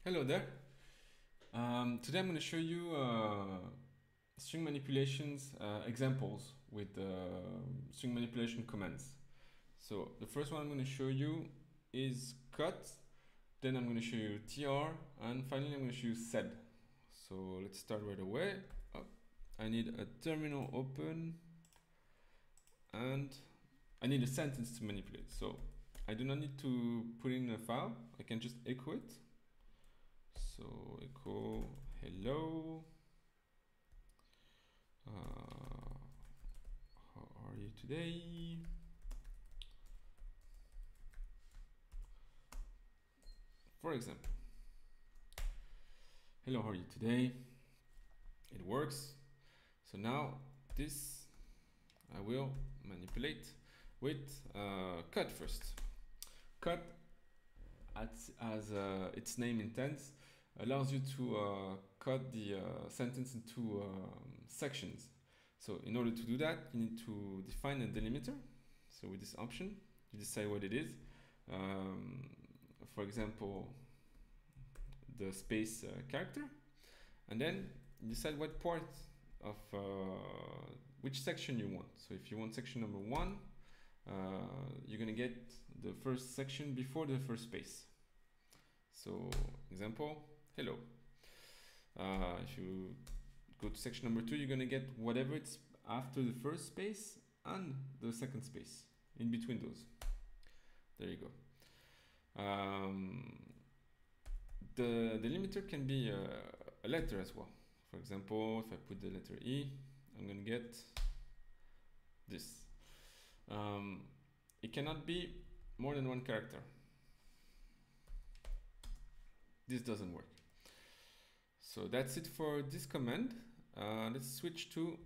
Hello there. Today I'm going to show you string manipulations examples with string manipulation commands. So the first one I'm going to show you is cut, then I'm going to show you tr, and finally I'm going to show you sed. So let's start right away. I need a terminal open and I need a sentence to manipulate. So I do not need to put in a file, I can just echo it. So echo hello. How are you today? For example, hello, how are you today? It works. So now this I will manipulate with cut first. Cut, as its name intends, allows you to cut the sentence into sections. So in order to do that, you need to define a delimiter. So with this option, you decide what it is. For example, the space character, and then you decide what part of which section you want. So if you want section number 1, you're gonna get the first section before the first space. So example, hello. If you go to section number 2, you're gonna get whatever it's after the first space and the second space, in between those. There you go. The delimiter can be a letter as well. For example, if I put the letter E, I'm gonna get this. It cannot be more than one character. This doesn't work. So that's it for this command. Let's switch to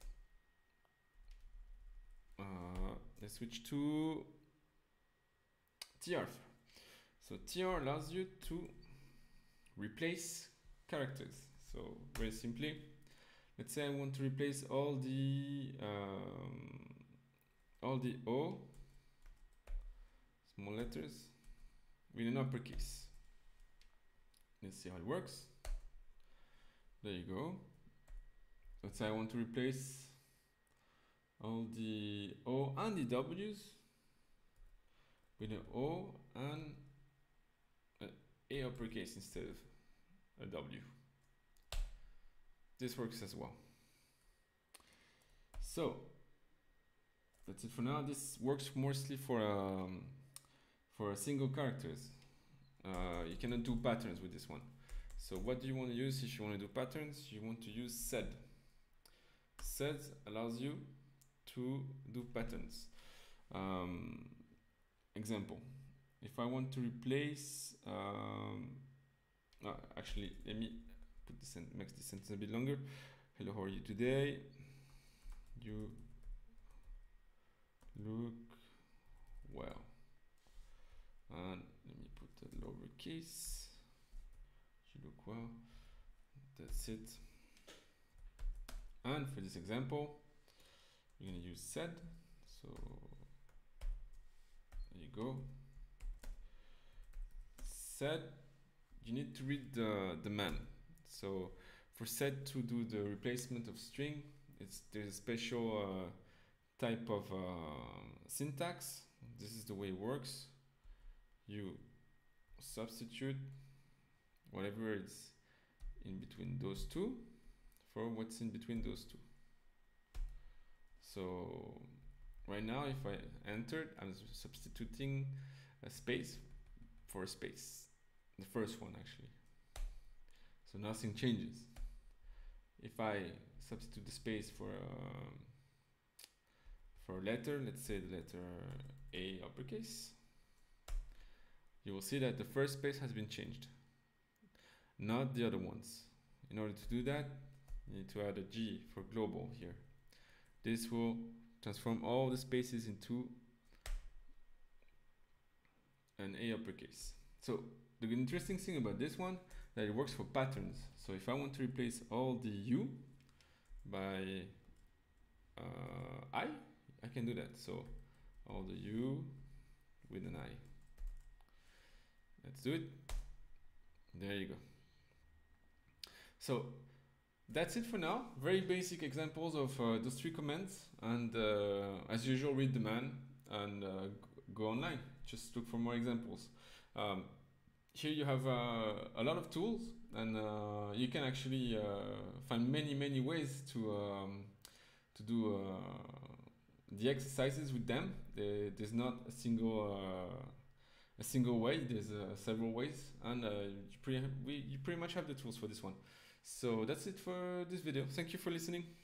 tr. So tr allows you to replace characters. So very simply, let's say I want to replace all the O small letters with an uppercase. Let's see how it works. There you go. Let's say I want to replace all the O and the W's with an O and an A uppercase instead of a W. This works as well. So that's it for now. This works mostly for single characters. You cannot do patterns with this one. So what do you want to use if you want to do patterns? You want to use sed. Sed allows you to do patterns. Example, if I want to replace actually, let me put this in, make this sentence a bit longer. Hello, how are you today? You look well. And let me put the lowercase. You look well. That's it. And for this example, we're going to use sed. So there you go. Sed, you need to read the man. So for sed to do the replacement of string, there's a special type of syntax. This is the way it works. You substitute whatever is in between those two for what's in between those two. So right now, if I entered, I'm substituting a space for a space. The first one, actually. So nothing changes. If I substitute the space for a letter, let's say the letter A uppercase, you will see that the first space has been changed, not the other ones. In order to do that, you need to add a G for global here. This will transform all the spaces into an A uppercase. So the interesting thing about this one, that it works for patterns. So if I want to replace all the U by I can do that. So all the U with an I. Let's do it. There you go. So that's it for now. Very basic examples of those three commands, and as usual, read the man and go online. Just look for more examples. Um, Here you have a lot of tools, and you can actually find many ways to do the exercises with them. There's not a single way. There's several ways, and you pretty much have the tools for this one. So that's it for this video. Thank you for listening.